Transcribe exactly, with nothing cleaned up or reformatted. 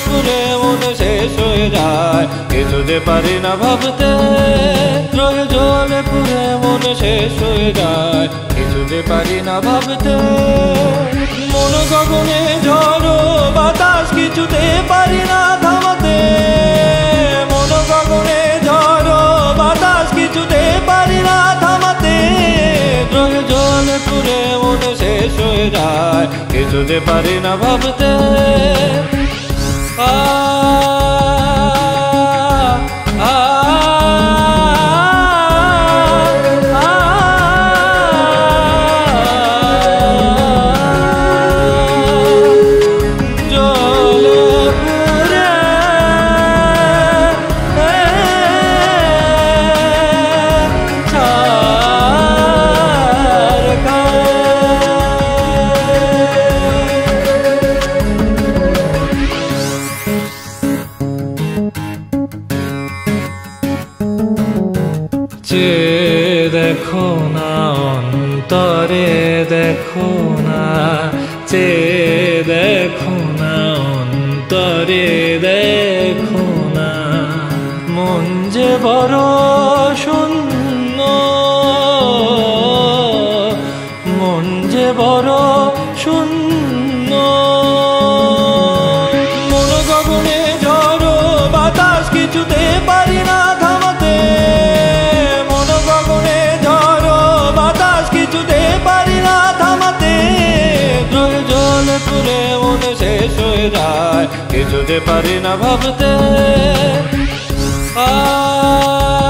পুরে মনে শেষ হয়ে যায়, কিছু যে পারি না ভাবতে। রয়ে জলে পুরে মনে শেষ হয়ে যায়, কিছু যে পারি না ভাবতে। মন গগনে ঝড়ো বাতাস কিছুতে পারি না থামাতে। মন গগনে ঝড়ো বাতাস কিছুতে পারি না থামাতে। রয়ে জলে পুরে মনে শেষ হয়ে যায়, কিছু যে পারি না ভাবতে। আ চেয়ে দেখো না অন্তরে দেখো না, চেয়ে দেখো না অন্তরে দেখো না। মন যে বড় শূন্য, মন যে বড় শূন্য। মন গগনে ঝড়ো বাতাস কিছুতে পারি না থামাতে। মন গগনে ঝড়ো বাতাস কিছুতে পারি না থামাতে। রয়ে জলে পুরে মনে শেষ হয়ে যায়, কিছু যে পারি না ভাবতে। আ